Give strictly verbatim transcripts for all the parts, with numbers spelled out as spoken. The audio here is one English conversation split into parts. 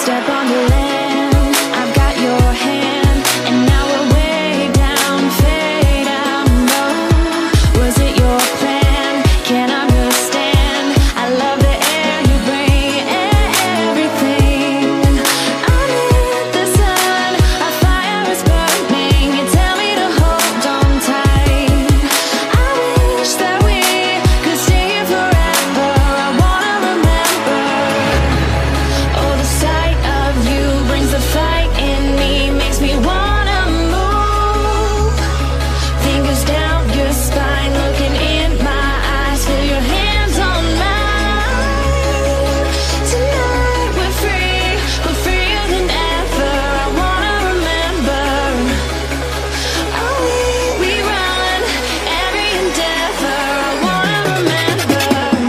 Step on the land, I've got your hand, and now we're way down, fade out, no. Was it your plan? Can't understand. I love the air you bring, everything. I'm in the sun, our fire is burning. You tell me to hold on tight. I wish that we could stay here forever. I wanna remember. Oh, the sight of you brings the fight in me, makes me wanna move. Fingers down your spine, looking in my eyes, feel your hands on mine. Tonight we're free, we're freer than ever. I wanna remember. Oh, we, we run every endeavor. I wanna remember.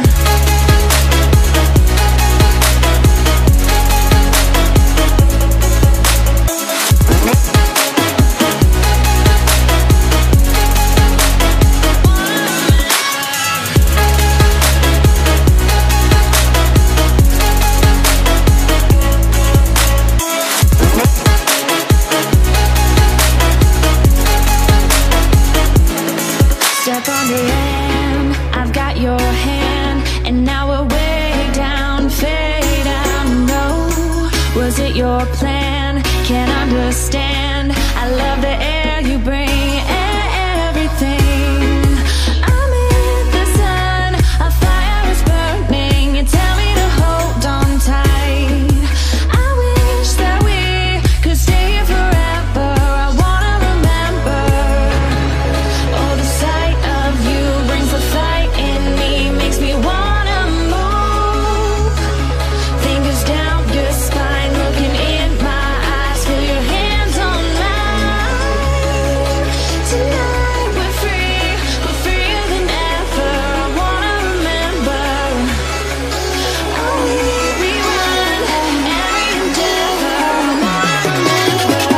Step on the land, I've got your hand, and now we're way down, fade out, no. Was it your plan? Can't understand. I love the air you bring, everything. I'm in the sun, a fire is burning. You tell me to hold on tight. I wish that we could stay here forever. I wanna remember. Oh, the sight of you brings the fight in me, makes me wanna move. Fingers down your spine, looking in my eyes, feel your hands on mine. Tonight we're free, we're freer than ever. I wanna remember. Oh, we, we run every endeavor. I wanna remember.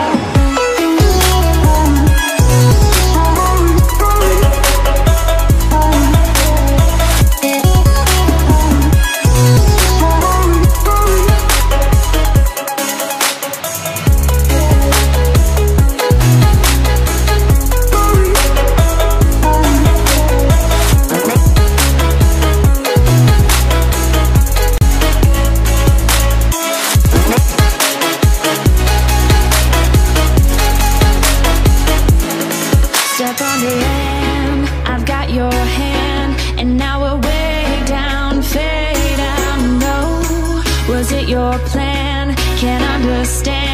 Step on the land, I've got your hand, and now we're way down, fade out, no. Was it your plan? Can't understand.